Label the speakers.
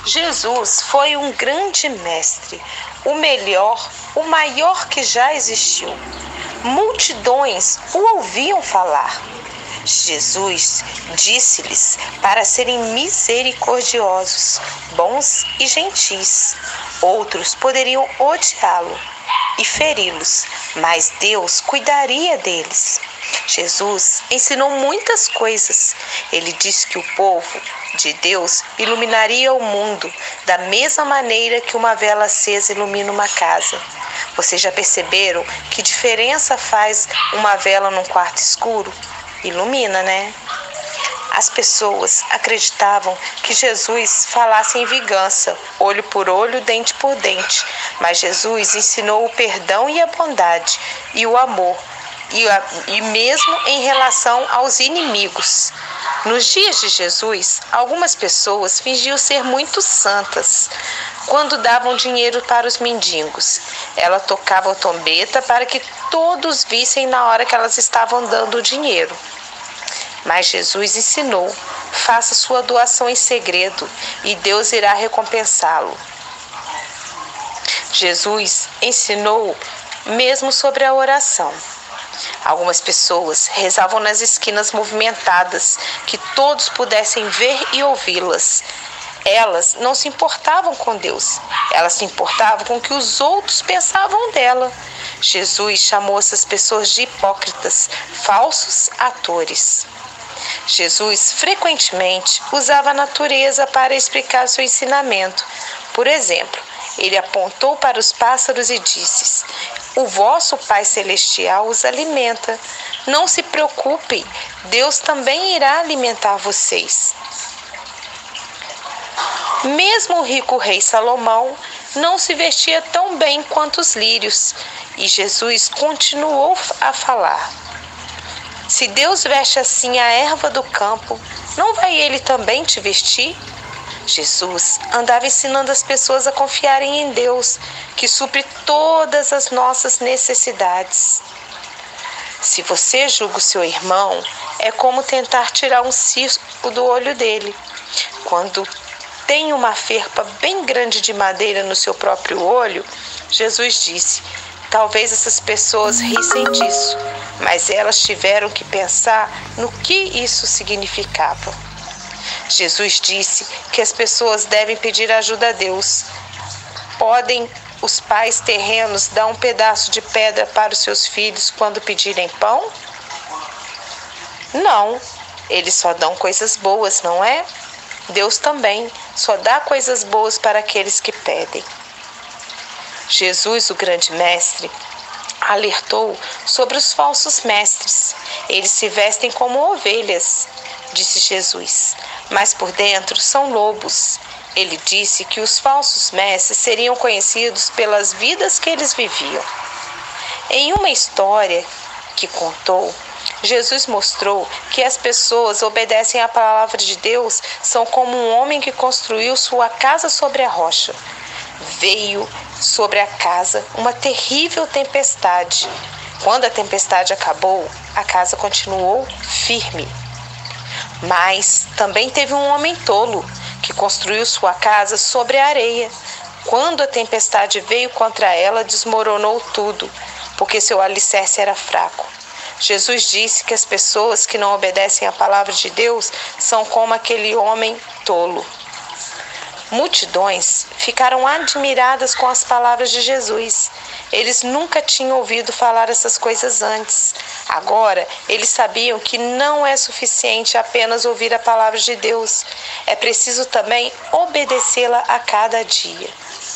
Speaker 1: Jesus foi um grande mestre, o melhor, o maior que já existiu. Multidões o ouviam falar. Jesus disse-lhes para serem misericordiosos, bons e gentis. Outros poderiam odiá-lo e feri-los, mas Deus cuidaria deles. Jesus ensinou muitas coisas. Ele disse que o povo de Deus iluminaria o mundo da mesma maneira que uma vela acesa ilumina uma casa. Vocês já perceberam que diferença faz uma vela num quarto escuro? Ilumina, né? As pessoas acreditavam que Jesus falasse em vingança, olho por olho, dente por dente. Mas Jesus ensinou o perdão e a bondade e o amor, e mesmo em relação aos inimigos. Nos dias de Jesus, algumas pessoas fingiam ser muito santas. Quando davam dinheiro para os mendigos, ela tocava a trombeta para que todos vissem na hora que elas estavam dando o dinheiro. Mas Jesus ensinou: faça sua doação em segredo e Deus irá recompensá-lo. Jesus ensinou mesmo sobre a oração. Algumas pessoas rezavam nas esquinas movimentadas, que todos pudessem ver e ouvi-las. Elas não se importavam com Deus, elas se importavam com o que os outros pensavam dela. Jesus chamou essas pessoas de hipócritas, falsos atores. Jesus frequentemente usava a natureza para explicar seu ensinamento. Por exemplo, ele apontou para os pássaros e disse: o vosso Pai Celestial os alimenta. Não se preocupem, Deus também irá alimentar vocês. Mesmo o rico rei Salomão não se vestia tão bem quanto os lírios, e Jesus continuou a falar: se Deus veste assim a erva do campo, não vai Ele também te vestir? Jesus andava ensinando as pessoas a confiarem em Deus, que supre todas as nossas necessidades. Se você julga o seu irmão, é como tentar tirar um cisco do olho dele. Quando tem uma ferpa bem grande de madeira no seu próprio olho, Jesus disse: talvez essas pessoas rissem disso, mas elas tiveram que pensar no que isso significava. Jesus disse que as pessoas devem pedir ajuda a Deus. Podem os pais terrenos dar um pedaço de pedra para os seus filhos quando pedirem pão? Não, eles só dão coisas boas, não é? Deus também só dá coisas boas para aqueles que pedem. Jesus, o grande mestre, alertou sobre os falsos mestres. Eles se vestem como ovelhas, disse Jesus, mas por dentro são lobos. Ele disse que os falsos mestres seriam conhecidos pelas vidas que eles viviam. Em uma história que contou, Jesus mostrou que as pessoas obedecem à palavra de Deus são como um homem que construiu sua casa sobre a rocha. Veio sobre a casa uma terrível tempestade. Quando a tempestade acabou, a casa continuou firme. Mas também teve um homem tolo que construiu sua casa sobre a areia. Quando a tempestade veio contra ela, desmoronou tudo, porque seu alicerce era fraco. Jesus disse que as pessoas que não obedecem à palavra de Deus são como aquele homem tolo. Multidões ficaram admiradas com as palavras de Jesus. Eles nunca tinham ouvido falar essas coisas antes. Agora, eles sabiam que não é suficiente apenas ouvir a palavra de Deus. É preciso também obedecê-la a cada dia.